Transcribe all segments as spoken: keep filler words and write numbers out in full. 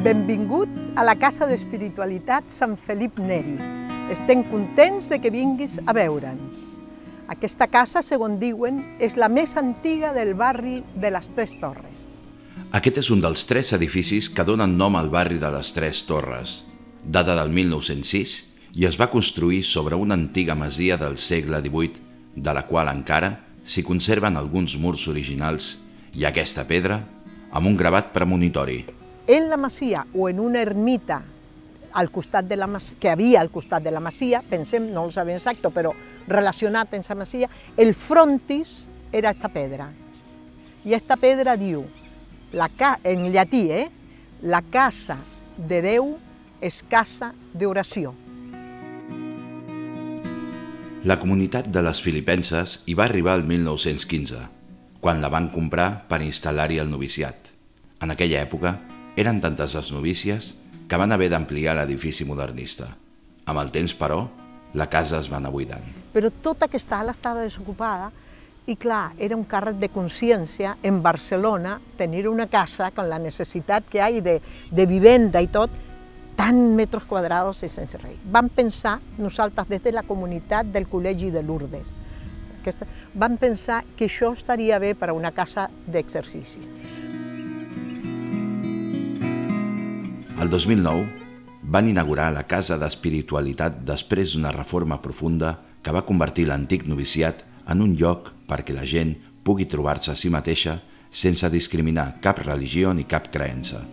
Benvingut a la Casa d'Espiritualitat Sant Felip Neri. Estem contents de que vinguis a veure'ns. Aquesta casa, segons diuen, és la més antiga del barri de les Tres Torres. Aquest és un dels tres edificis que donen nom al barri de les Tres Torres. Data del mil nou-cents sis i es va construir sobre una antiga masia del segle divuit, de la qual encara s'hi conserven alguns murs originals i aquesta pedra amb un gravat premonitori. En la masia o en una ermita al costat de la masia, que havia al costat de la masia, pensem, no ho sabem exacte, però relacionat amb la masia, el frontis era esta pedra. I esta pedra diu, la ca en llatí, eh? La casa de Déu és casa d'oració. La comunitat de les filipenses hi va arribar el mil nou-cents quinze, quan la van comprar per instal·lar-hi el noviciat. En aquella època eren tantes les novícies que van haver d'ampliar l'edifici modernista. Amb el temps, però, la casa es va anar buidant. Però tota aquesta ala estava desocupada i, clar, era un càrrec de consciència en Barcelona tenir una casa con la necessitat que hi ha de, de vivenda i tot, tant metres quadrats i sense res. Vam pensar, nosaltres des de la comunitat del Col·legi de Lourdes, aquesta, vam pensar que això estaria bé per a una casa d'exercici. El dos mil nou van inaugurar la Casa d'Espiritualitat després d'una reforma profunda que va convertir l'antic noviciat en un lloc perquè la gent pugui trobar-se a si mateixa sense discriminar cap religió ni cap creença.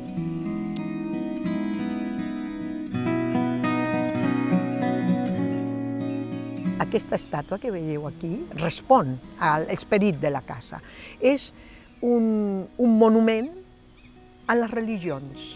Aquesta estàtua que veieu aquí respon a l'esperit de la casa. És un, un monument a les religions.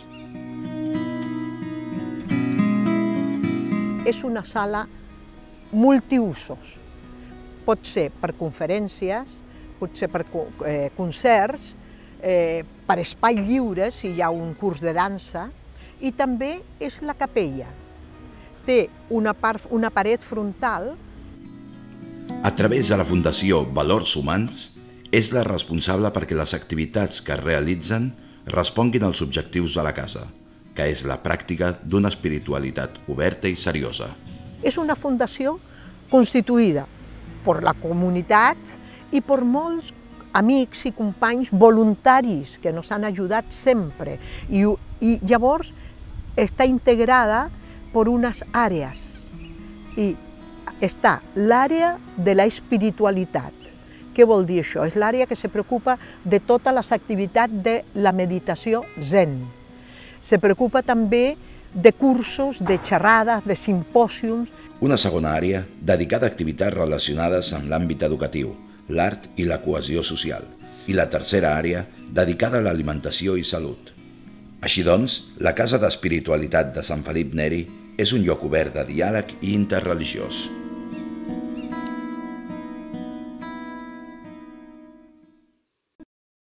És una sala multiusos. Pot ser per conferències, pot ser per eh, concerts, eh, per espai lliure, si hi ha un curs de dansa, i també és la capella. Té una, part, una paret frontal. A través de la Fundació Valors Humans, és la responsable perquè les activitats que es realitzen responguin als objectius de la casa, que és la pràctica d'una espiritualitat oberta i seriosa. És una fundació constituïda per la comunitat i per molts amics i companys voluntaris que ens han ajudat sempre. I, i llavors està integrada per unes àrees. I està l'àrea de la espiritualitat. Què vol dir això? És l'àrea que se preocupa de totes les activitats de la meditació zen. Se preocupa també de cursos, de xerrades, de simpòsiums. Una segona àrea dedicada a activitats relacionades amb l'àmbit educatiu, l'art i la cohesió social. I la tercera àrea dedicada a l'alimentació i salut. Així doncs, la Casa d'Espiritualitat de Sant Felip Neri és un lloc obert de diàleg i interreligiós.